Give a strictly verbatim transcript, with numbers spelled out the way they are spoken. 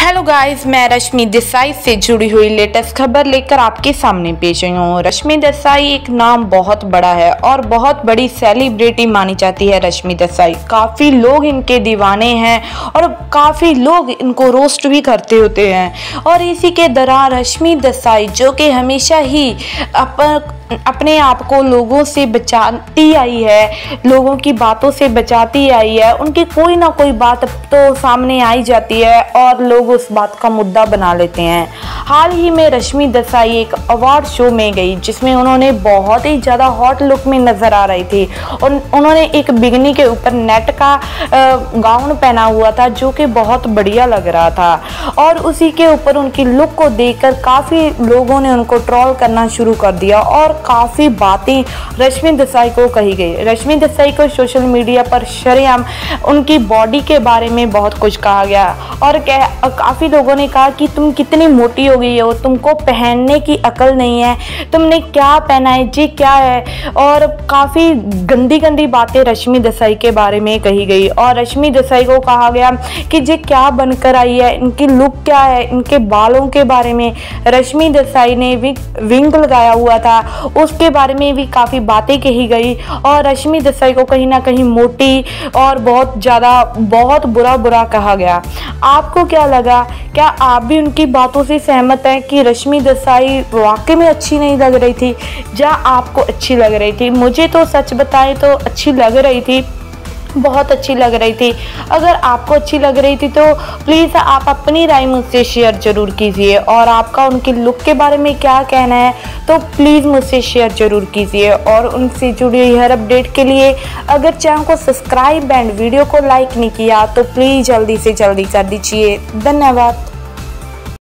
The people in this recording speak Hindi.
हेलो गाइस, मैं रश्मि देसाई से जुड़ी हुई लेटेस्ट खबर लेकर आपके सामने पेश आई हूँ। रश्मि देसाई एक नाम बहुत बड़ा है और बहुत बड़ी सेलिब्रिटी मानी जाती है। रश्मि देसाई काफ़ी लोग इनके दीवाने हैं और काफ़ी लोग इनको रोस्ट भी करते होते हैं। और इसी के दौरान रश्मि देसाई जो कि हमेशा ही अप अपने आप को लोगों से बचाती आई है, लोगों की बातों से बचाती आई है, उनकी कोई ना कोई बात तो सामने आई जाती है और लोग उस बात का मुद्दा बना लेते हैं। हाल ही में रश्मि देसाई एक अवार्ड शो में गई जिसमें उन्होंने बहुत ही ज़्यादा हॉट लुक में नज़र आ रही थी और उन्होंने एक बिगनी के ऊपर नेट का गाउन पहना हुआ था जो कि बहुत बढ़िया लग रहा था। और उसी के ऊपर उनकी लुक को देखकर काफ़ी लोगों ने उनको ट्रोल करना शुरू कर दिया और काफ़ी बातें रश्मि देसाई को कही गई। रश्मि देसाई को सोशल मीडिया पर शरेआम उनकी बॉडी के बारे में बहुत कुछ कहा गया और काफ़ी लोगों ने कहा कि तुम कितनी मोटी हो गई हो, तुमको पहनने की अकल नहीं है, तुमने क्या पहना है जी, क्या है। और काफ़ी गंदी गंदी बातें रश्मि देसाई के बारे में कही गई और रश्मि देसाई को कहा गया कि जी क्या बनकर आई है, इनकी लुक क्या है। इनके बालों के बारे में रश्मि देसाई ने विंग लगाया हुआ था, उसके बारे में भी काफ़ी बातें कही गई और रश्मि देसाई को कहीं ना कहीं मोटी और बहुत ज़्यादा बहुत बुरा बुरा कहा गया। आपको क्या लगा? क्या आप भी उनकी बातों से सहमत हैं कि रश्मि देसाई वाकई में अच्छी नहीं लग रही थी या आपको अच्छी लग रही थी? मुझे तो सच बताएं तो अच्छी लग रही थी, बहुत अच्छी लग रही थी। अगर आपको अच्छी लग रही थी तो प्लीज़ आप अपनी राय मुझसे शेयर ज़रूर कीजिए और आपका उनके लुक के बारे में क्या कहना है तो प्लीज़ मुझसे शेयर ज़रूर कीजिए। और उनसे जुड़ी हुई हर अपडेट के लिए अगर चैनल को सब्सक्राइब एंड वीडियो को लाइक नहीं किया तो प्लीज़ जल्दी से जल्दी कर दीजिए। धन्यवाद।